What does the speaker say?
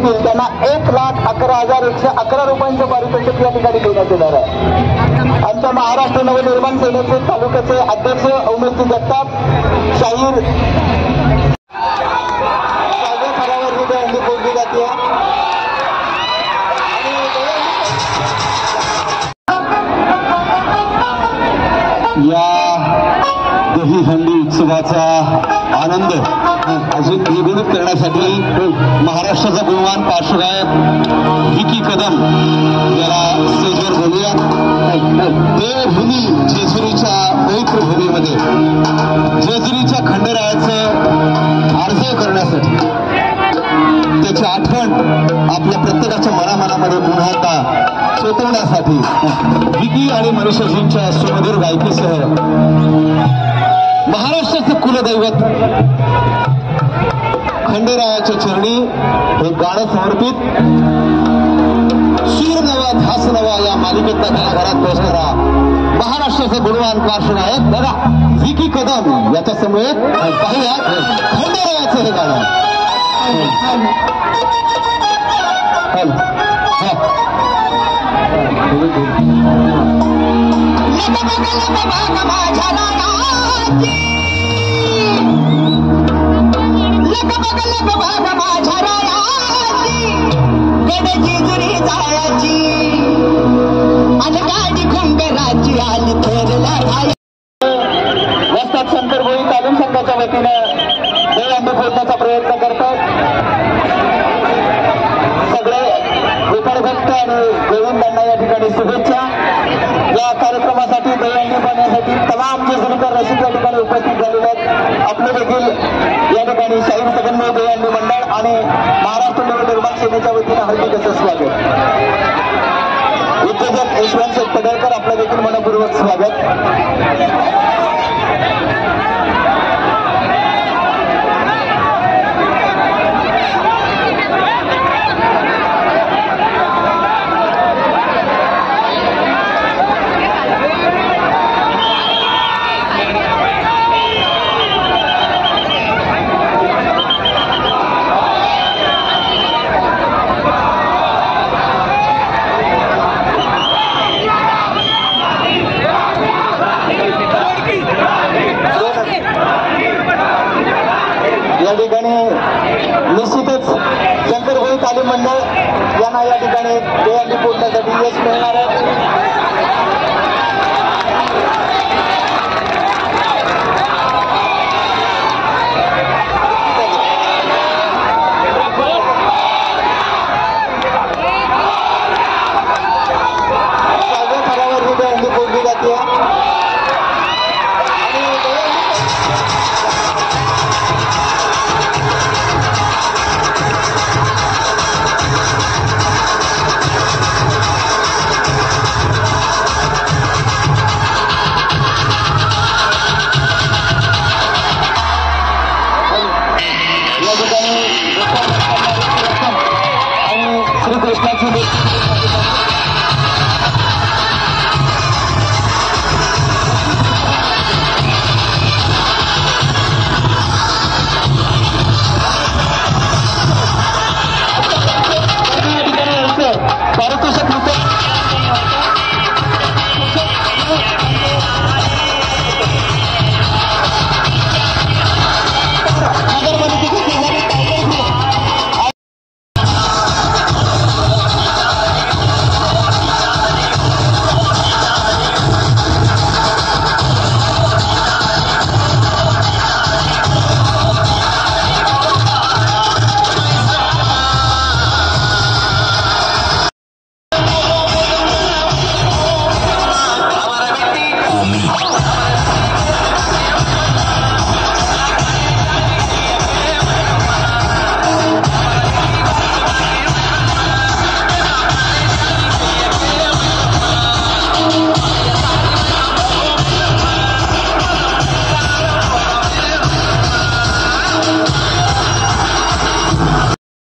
येतील त्यांना 1,11,111 रुपयांचं पारितोषिक या ठिकाणी देण्यात येणार आहे। आमच्या महाराष्ट्र नवनिर्माण सेनेचे तालुक्याचे अध्यक्ष उमेश जगताप शाहीर स्तरावर ही दहीहंडी फोडली जाते। या दहीहंडी उत्सवाचा आनंद अजून द्विगुणित करण्यासाठी महाराष्ट्राचा गुणवान पार्श्वगायक विकी कदम याला स्टेजवर बोलूया। देवभूमी जेजुरीच्या पवित्र भूमीमध्ये जेजुरीच्या खंडेरायाचं आर्जव करण्यासाठी त्याची आठवण आपल्या प्रत्येकाच्या मनामनामध्ये पुन्हा एकदा चेतवण्यासाठी विकी आणि मनीषाजींच्या सुमधुर गायकीसह महाराष्ट्राचं कुलदैवत खंडेरायाच्या चरणी हे गाणं समर्पित सूर नवा धास नवा या मालिकेतल्या घराघरात पोहोचणारा महाराष्ट्राचे गुणवान पार्श्वगायक बघा विकी कदम याच्या समवेत पाहूया खंडेरायाचं हे गाणं। जेजुरी जायची आणि गाडी खंडेराची आली थोरला वस्ताद शंकरभोई तालीम संघाच्या वतीनं दहीहंडी फोडण्याचा प्रयत्न करतात। सगळे गोपाळभक्त आणि गोविंदांना या ठिकाणी शुभेच्छा। या कार्यक्रमासाठी दहीहंडी बनवण्यासाठी तमाम जेजुरीकर रसिक या ठिकाणी उपस्थित झालेले आहेत। आपले देखील या ठिकाणी शाहीर समन्वय दहीहंडी मंडळ आणि महाराष्ट्र नवनिर्माण सेनेच्या वतीनं हार्दिक असं स्वागत। उद्योजक यशवंत पडळकर आपलं देखील मनपूर्वक स्वागत। या ठिकाणी निश्चितच शंकरभोई तालीम मंडळ यांना या ठिकाणी दहीहंडी फोडण्यासाठी यश मिळणार आहे।